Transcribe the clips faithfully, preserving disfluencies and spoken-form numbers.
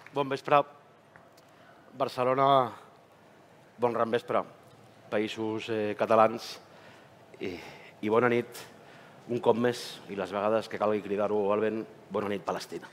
Bon vespre. Barcelona, bon vespre. Països catalans i bona nit, un cop més, i les vegades que calgui cridar-ho al vent, bona nit, Palestina.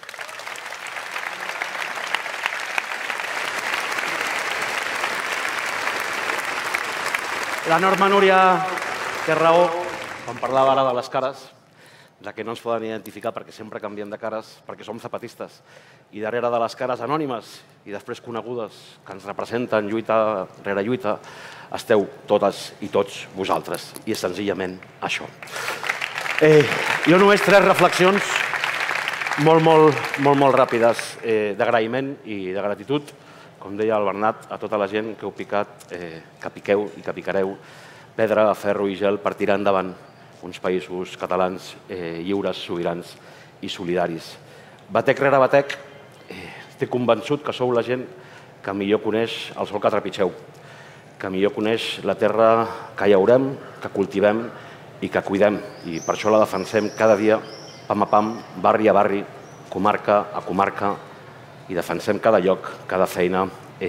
La Norma Núria té raó quan parlava ara de les cares, de que no ens poden identificar perquè sempre canviem de cares, perquè som zapatistes. I darrere de les cares anònimes i després conegudes que ens representen lluita rere lluita, esteu totes i tots vosaltres. I és senzillament això. Jo només tres reflexions molt, molt, molt, molt ràpides d'agraïment i de gratitud, com deia el Bernat, a tota la gent que heu picat, que piqueu i que picareu pedra, ferro i gel per tirar endavant uns països catalans lliures, sobirans i solidaris. Batec rere batec, estic convençut que sou la gent que millor coneix el sol que trepitgeu, que millor coneix la terra que llaurem, que cultivem i que cuidem. I per això la defensem cada dia, pam a pam, barri a barri, comarca a comarca, i defensem cada lloc, cada feina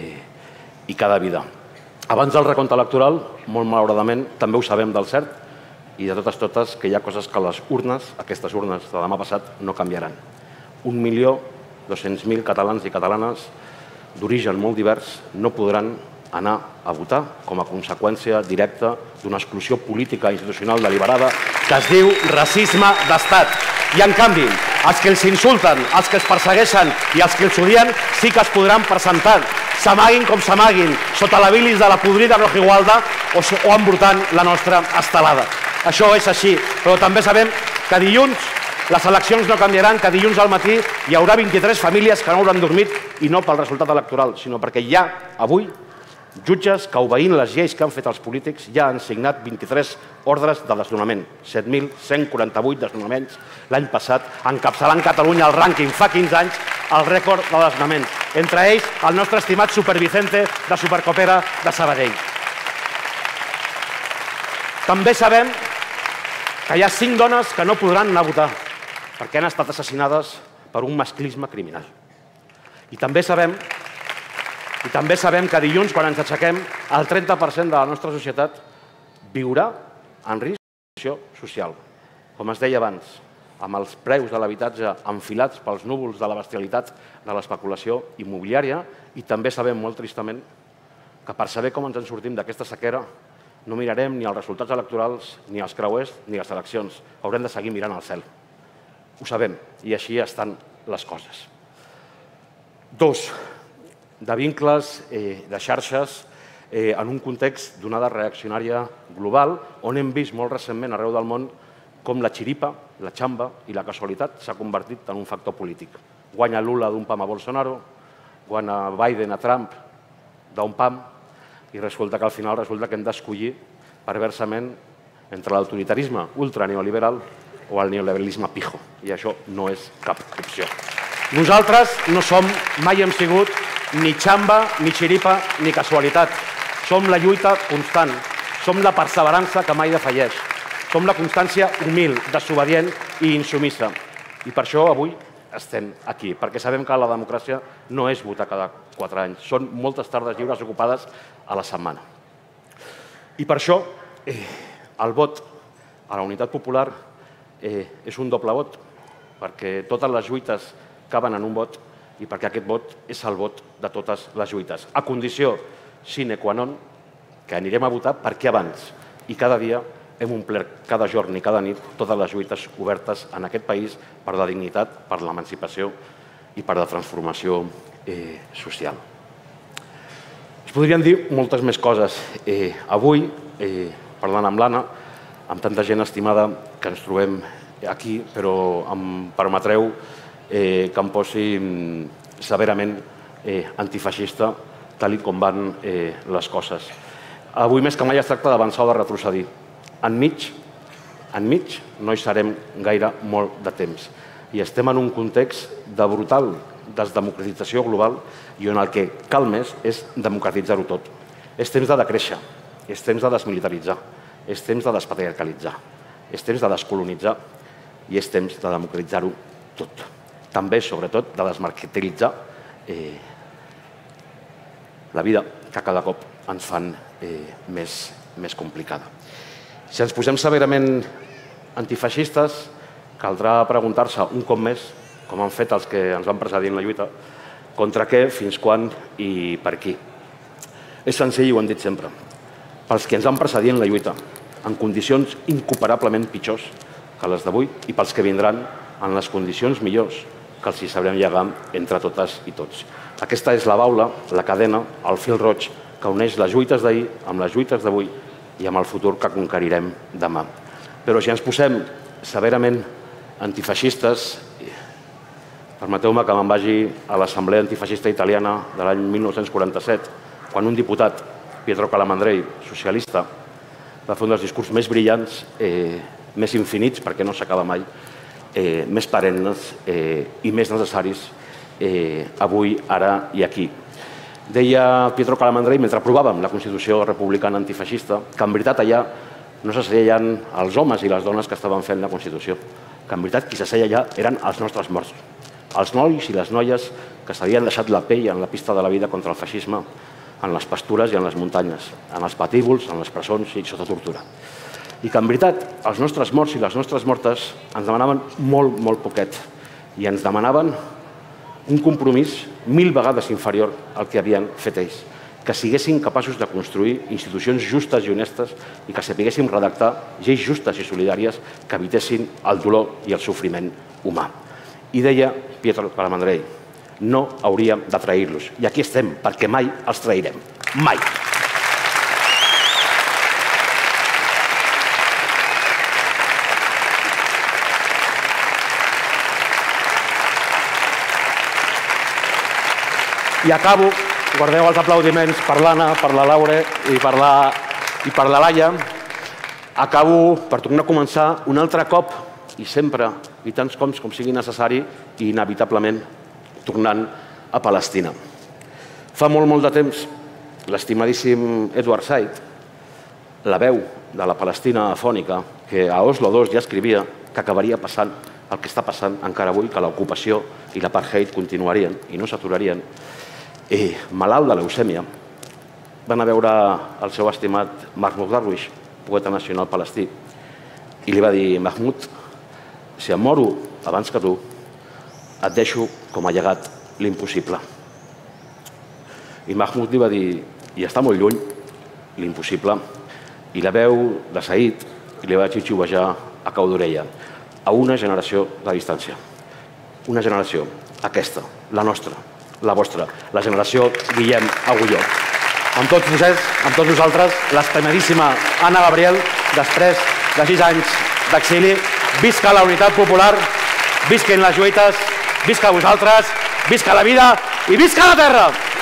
i cada vida. Abans del recompte electoral, molt malauradament, també ho sabem del cert, i de totes totes que hi ha coses que les urnes, aquestes urnes de demà passat, no canviaran. Un milió dos-cents mil catalans i catalanes d'origen molt divers no podran anar a votar com a conseqüència directa d'una exclusió política i institucional deliberada que es diu racisme d'estat. I en canvi, els que els insulten, els que els persegueixen i els que els odien sí que es podran presentar, s'amaguin com s'amaguin, sota la bilis de la podrida rojigualda o embrutant la nostra estelada. Això és així, però també sabem que dilluns les eleccions no canviaran, que dilluns al matí hi haurà vint-i-tres famílies que no hauran dormit, i no pel resultat electoral, sinó perquè hi ha avui jutges que, obeint les lleis que han fet els polítics, ja han signat vint-i-tres ordres de desnonament, set mil cent quaranta-vuit desnonaments l'any passat, encapçalant Catalunya al rànquing fa quinze anys el rècord de desnonaments. Entre ells, el nostre estimat Supervicente de Supercopera de Sabadell. També sabem que hi ha cinc dones que no podran anar a votar perquè han estat assassinades per un masclisme criminal. I també sabem i també sabem que dilluns, quan ens aixequem, el trenta per cent de la nostra societat viurà en risc d'exclusió social. Com es deia abans, amb els preus de l'habitatge enfilats pels núvols de la bestialitat de l'especulació immobiliària, i també sabem molt tristament que per saber com ens en sortim d'aquesta sequera no mirarem ni els resultats electorals, ni els creuers, ni les eleccions. Haurem de seguir mirant al cel. Ho sabem, i així estan les coses. Dos, de vincles, de xarxes, en un context d'onada reaccionària global, on hem vist molt recentment arreu del món com la xiripa, la xamba i la casualitat s'ha convertit en un factor polític. Guanya Lula d'un pam a Bolsonaro, guanya Biden a Trump d'un pam, i resulta que al final resulta que hem d'escollir perversament entre l'autoritarisme ultraneoliberal o el neoliberalisme pijo, i això no és cap opció. Nosaltres no som, mai hem sigut, ni xamba, ni xiripa, ni casualitat. Som la lluita constant, som la perseverança que mai defalleix, som la constància humil, desobedient i insumissa. I per això avui estem aquí, perquè sabem que la democràcia no és votar cada quatre anys, són moltes tardes lliures ocupades a la setmana. I per això el vot a la Unitat Popular és un doble vot, perquè totes les lluites caben en un vot i perquè aquest vot és el vot de totes les lluites, a condició sine qua non que anirem a votar perquè abans i cada dia hem omplert cada jorn i cada nit totes les lluites obertes en aquest país per la dignitat, per l'emancipació i per la transformació social. Es podrien dir moltes més coses. Avui, parlant amb l'Anna, amb tanta gent estimada que ens trobem aquí, però em permetreu que em posi severament antifeixista, tal com van les coses. Avui més que mai es tracta d'avançar o de retrocedir. Enmig, enmig no hi serem gaire molt de temps. I estem en un context de brutal desdemocratització global i on el que cal més és democratitzar-ho tot. És temps de decréixer, és temps de desmilitaritzar, és temps de despatriarcalitzar, és temps de descolonitzar i és temps de democratitzar-ho tot. També, sobretot, de desmercantilitzar la vida que cada cop ens fan més complicada. Si ens posem severament antifeixistes, caldrà preguntar-se un cop més, com han fet els que ens van precedir en la lluita, contra què, fins quan i per qui. És senzill, ho hem dit sempre. Pels que ens van precedir en la lluita, en condicions incomparablement pitjors que les d'avui, i pels que vindran en les condicions millors que els hi sabrem llegar entre totes i tots. Aquesta és la baula, la cadena, el fil roig que uneix les lluites d'ahir amb les lluites d'avui i amb el futur que conquerirem demà. Però si ens posem severament antifeixistes, permeteu-me que me'n vagi a l'Assemblea Antifeixista Italiana de l'any mil nou-cents quaranta-set, quan un diputat, Pietro Calamandrei, socialista, va fer un dels discursos més brillants, més infinits, perquè no s'acaba mai, més perennes i més necessaris avui, ara i aquí. Deia Pietro Calamandrei, mentre aprovàvem la Constitució republicana antifeixista, que en veritat allà no s'asseien els homes i les dones que estaven fent la Constitució, que en veritat qui s'asseia allà eren els nostres morts, els nois i les noies que s'havien deixat la pell en la pista de la vida contra el feixisme, en les pastures i en les muntanyes, en els patíbuls, en les presons i sota tortura. I que en veritat els nostres morts i les nostres mortes ens demanaven molt, molt poquet, i ens demanaven un compromís mil vegades inferior al que havien fet ells, que siguessin capaços de construir institucions justes i honestes i que sapiguéssim redactar lleis justes i solidàries que evitessin el dolor i el sofriment humà. I deia Pietro Calamandrei, no hauríem de trair-los. I aquí estem, perquè mai els trairem. Mai! I acabo, guardeu els aplaudiments per l'Anna, per la Laura i per la Laia. Acabo per tornar a començar un altre cop, i sempre, i tants cops com sigui necessari, i inevitablement tornant a Palestina. Fa molt, molt de temps, l'estimadíssim Edward Said, la veu de la Palestina afònica, que a Oslo dos ja escrivia que acabaria passant el que està passant encara avui, que l'ocupació i l'apartheid continuarien i no s'aturarien, malalt de leucèmia, van a veure el seu estimat Mahmoud Darwish, poeta nacional palestí, i li va dir: Mahmoud, si em moro abans que tu, et deixo com a llegat l'impossible. I Mahmoud li va dir: i està molt lluny, l'impossible. I la veu de Said li va xiuxiuejar a cau d'orella: a una generació de distància. Una generació, aquesta, la nostra, la vostra, la generació Guillem Agulló. Amb tots vostès, amb tots nosaltres, l'estimadíssima Anna Gabriel, després de sis anys d'exili. Visca la unitat popular, visquin les lluites, visca vosaltres, visca la vida i visca la terra!